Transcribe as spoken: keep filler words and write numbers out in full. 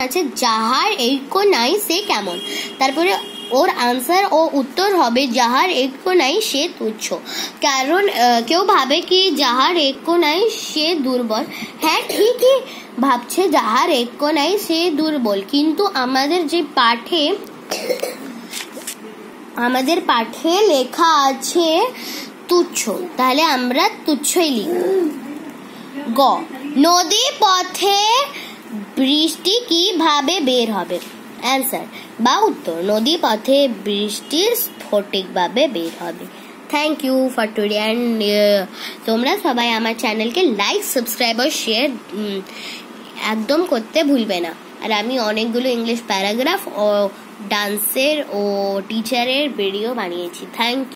আছে যাহার ঐক্য নাই সে কেমন, তারপরে ওর আনসার ও উত্তর হবে যাহার ঐক্য নাই সে তুচ্ছ। কারণ কেউ ভাবে কি যাহার ঐক্য নাই সে দুর্বল, হ্যাঁ ঠিকই ভাবছে যাহার ঐক্য নাই সে দুর্বল, কিন্তু আমাদের যে পাঠে আমাদের পাঠে লেখা আছে তুচ্ছ, তাহলে আমরা তুচ্ছই লিখব। গ, নদী পথে বৃষ্টি কিভাবে বের হবে? অ্যান্সার বা উত্তর, নদী পথে বৃষ্টির স্ফটিকভাবে বের হবে। Thank you for today and তোমরা সবাই আমার চ্যানেলকে লাইক, সাবস্ক্রাইব আর শেয়ার একদম করতে ভুলবে না। আর আমি অনেকগুলো ইংলিশ প্যারাগ্রাফ ও ডান্সের ও টিচারের ভিডিও বানিয়েছি। থ্যাংক